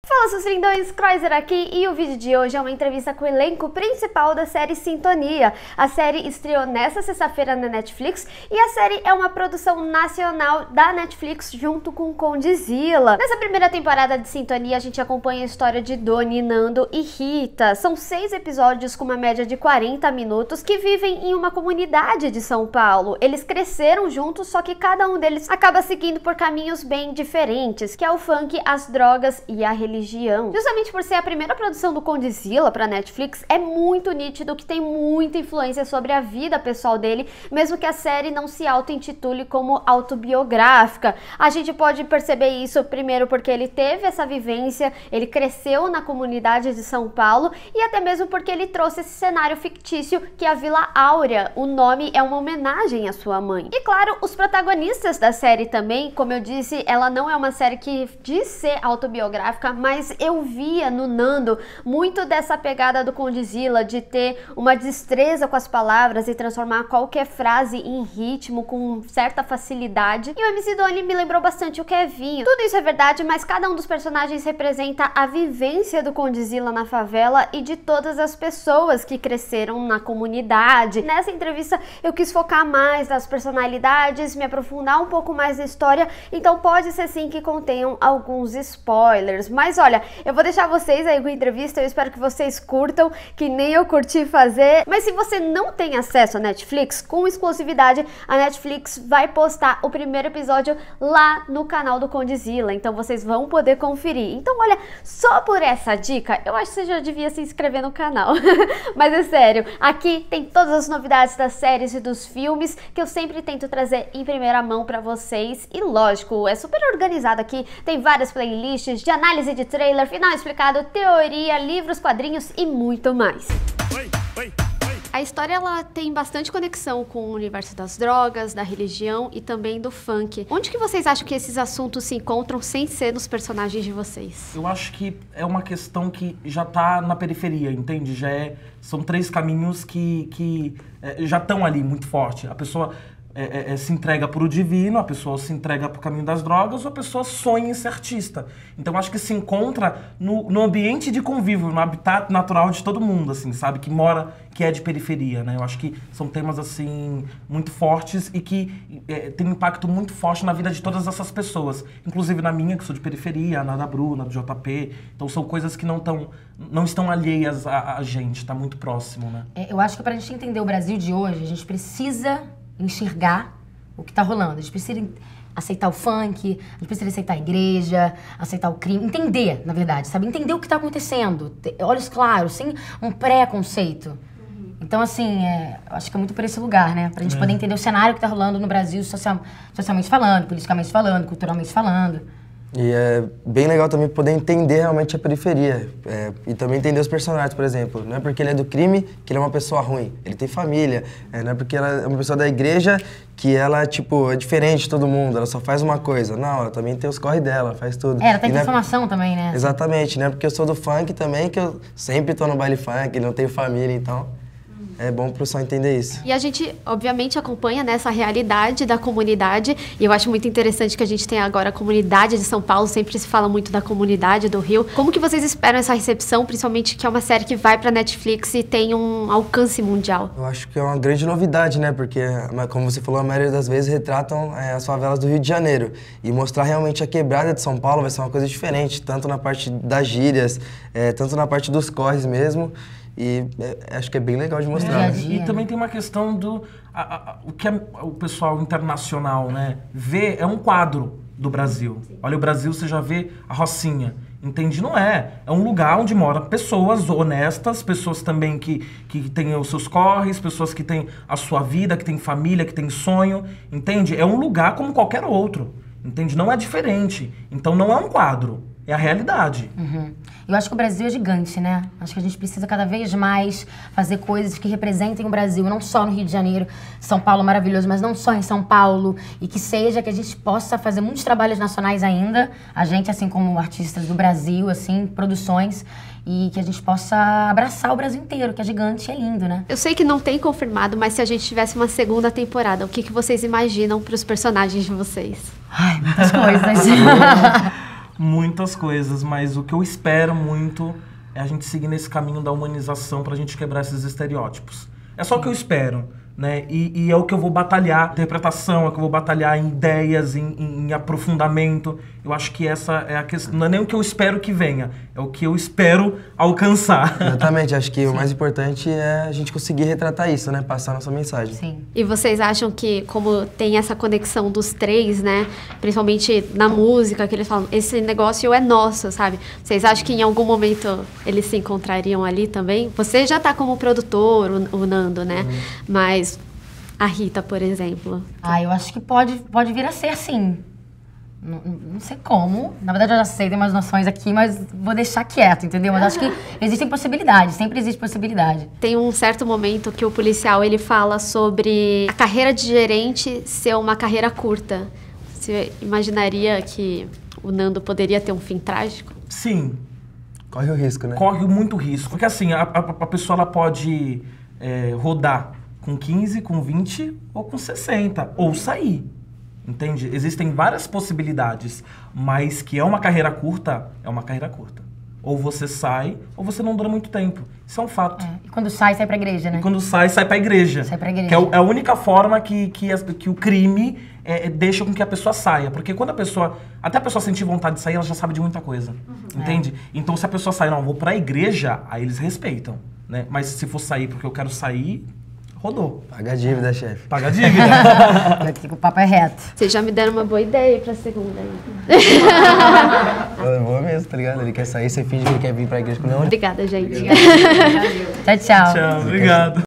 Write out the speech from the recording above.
Fala, seus lindões, Croiser aqui, e o vídeo de hoje é uma entrevista com o elenco principal da série Sintonia. A série estreou nesta sexta-feira na Netflix e a série é uma produção nacional da Netflix junto com Condzilla. Nessa primeira temporada de Sintonia a gente acompanha a história de Doni, Nando e Rita. São 6 episódios com uma média de 40 minutos que vivem em uma comunidade de São Paulo. Eles cresceram juntos, só que cada um deles acaba seguindo por caminhos bem diferentes, que é o funk, as drogas e a religião. Justamente por ser a primeira produção do Condzilla para Netflix, é muito nítido que tem muita influência sobre a vida pessoal dele, mesmo que a série não se auto-intitule como autobiográfica. A gente pode perceber isso primeiro porque ele teve essa vivência, ele cresceu na comunidade de São Paulo e até mesmo porque ele trouxe esse cenário fictício que é a Vila Áurea. O nome é uma homenagem à sua mãe. E claro, os protagonistas da série também, como eu disse, ela não é uma série que diz ser autobiográfica, mas eu via no Nando muito dessa pegada do Condzilla, de ter uma destreza com as palavras e transformar qualquer frase em ritmo com certa facilidade. E o MC Doni me lembrou bastante o Kevinho. Tudo isso é verdade, mas cada um dos personagens representa a vivência do Condzilla na favela e de todas as pessoas que cresceram na comunidade. Nessa entrevista eu quis focar mais nas personalidades, me aprofundar um pouco mais na história, então pode ser sim que contenham alguns spoilers. Mas olha, eu vou deixar vocês aí com a entrevista, eu espero que vocês curtam, que nem eu curti fazer. Mas se você não tem acesso à Netflix, com exclusividade, a Netflix vai postar o primeiro episódio lá no canal do Condzilla, então vocês vão poder conferir. Então olha, só por essa dica, eu acho que você já devia se inscrever no canal. Mas é sério, aqui tem todas as novidades das séries e dos filmes que eu sempre tento trazer em primeira mão pra vocês. E lógico, é super organizado aqui, tem várias playlists de análise de trailer, final explicado, teoria, livros, quadrinhos e muito mais. A história ela tem bastante conexão com o universo das drogas, da religião e também do funk. Onde que vocês acham que esses assuntos se encontram sem ser nos personagens de vocês? Eu acho que é uma questão que já tá na periferia, entende? São 3 caminhos que já estão ali muito forte. A pessoa se entrega para o divino, a pessoa se entrega para o caminho das drogas, ou a pessoa sonha em ser artista. Então acho que se encontra no ambiente de convívio, no habitat natural de todo mundo, assim, sabe? Que mora, que é de periferia, né? Eu acho que são temas, assim, muito fortes e que tem um impacto muito forte na vida de todas essas pessoas. Inclusive na minha, que sou de periferia, na da Bruna, do JP. Então são coisas que não estão alheias a gente, tá muito próximo, né? Eu acho que pra gente entender o Brasil de hoje, a gente precisa enxergar o que tá rolando. A gente precisa aceitar o funk, a gente precisa aceitar a igreja, aceitar o crime, entender, na verdade, sabe? Entender o que tá acontecendo, olhos claros, sem um preconceito. Então, assim, eu acho que é muito por esse lugar, né? Pra gente poder entender o cenário que tá rolando no Brasil, socialmente falando, politicamente falando, culturalmente falando. E é bem legal também poder entender realmente a periferia. E também entender os personagens, por exemplo. Não é porque ele é do crime que ele é uma pessoa ruim. Ele tem família. Não é porque ela é uma pessoa da igreja que ela, tipo, é diferente de todo mundo. Ela só faz uma coisa. Não, ela também tem os corre dela, faz tudo. Ela tem transformação também, né? Exatamente, né? Porque eu sou do funk também, que eu sempre tô no baile funk, não tenho família, então... É bom pro pessoal entender isso. E a gente, obviamente, acompanha nessa realidade da comunidade. E eu acho muito interessante que a gente tem agora a comunidade de São Paulo. Sempre se fala muito da comunidade do Rio. Como que vocês esperam essa recepção? Principalmente que é uma série que vai pra Netflix e tem um alcance mundial. Eu acho que é uma grande novidade, né? Porque, como você falou, a maioria das vezes retratam as favelas do Rio de Janeiro. E mostrar realmente a quebrada de São Paulo vai ser uma coisa diferente. Tanto na parte das gírias, tanto na parte dos corres mesmo. E acho que é bem legal de mostrar. E também tem uma questão do... o que o pessoal internacional, né, vê é um quadro do Brasil. Olha, o Brasil, você já vê a Rocinha. Entende? Não é. É um lugar onde moram pessoas honestas, pessoas também que têm os seus corres, pessoas que têm a sua vida, que têm família, que têm sonho. Entende? É um lugar como qualquer outro. Entende? Não é diferente. Então não é um quadro. É a realidade. Eu acho que o Brasil é gigante, né? Acho que a gente precisa cada vez mais fazer coisas que representem o Brasil, não só no Rio de Janeiro, São Paulo maravilhoso, mas não só em São Paulo. E que a gente possa fazer muitos trabalhos nacionais ainda, a gente, assim como artistas do Brasil, assim, produções, e que a gente possa abraçar o Brasil inteiro, que é gigante e é lindo, né? Eu sei que não tem confirmado, mas se a gente tivesse uma segunda temporada, o que vocês imaginam para os personagens de vocês? Ai, muitas coisas. Muitas coisas, mas o que eu espero muito é a gente seguir nesse caminho da humanização pra gente quebrar esses estereótipos. É só o que eu espero, né? E é o que eu vou batalhar, interpretação, é o que eu vou batalhar em ideias, em aprofundamento. Eu acho que essa é a questão. Não é nem o que eu espero que venha, é o que eu espero alcançar. Exatamente, acho que o mais importante é a gente conseguir retratar isso, né? Passar a nossa mensagem. Sim. E vocês acham que, como tem essa conexão dos três, né? Principalmente na música, que eles falam, esse negócio é nosso, sabe? Vocês acham que em algum momento eles se encontrariam ali também? Você já tá como produtor, o Nando, né? Mas a Rita, por exemplo. Eu acho que pode vir a ser, sim. Não sei como. Na verdade, eu já sei, tem umas noções aqui, mas vou deixar quieto, entendeu? Mas acho que existem possibilidades, sempre existe possibilidade. Tem um certo momento que o policial, ele fala sobre a carreira de gerente ser uma carreira curta. Você imaginaria que o Nando poderia ter um fim trágico? Sim, Corre o risco, né? corre muito risco. Porque assim, a pessoa ela pode rodar com 15, com 20 ou com 60, ou sair. Entende? Existem várias possibilidades, mas que é uma carreira curta, é uma carreira curta. Ou você sai, ou você não dura muito tempo. Isso é um fato. E quando sai pra igreja, né? E quando sai pra igreja. Sai pra igreja. Que é a única forma que o crime deixa com que a pessoa saia. Porque quando até a pessoa sentir vontade de sair, ela já sabe de muita coisa. Entende? Então se a pessoa sair, não, vou pra igreja, aí eles respeitam, né? Mas se for sair porque eu quero sair, rodou. Paga a dívida, chefe. Paga a dívida. O papo é reto. Vocês já me deram uma boa ideia pra segunda aí. Eu vou mesmo, tá ligado? Ele quer sair, você finge que ele quer vir pra igreja com o Leone. Obrigada, gente. Tchau, tchau. Tchau, obrigado.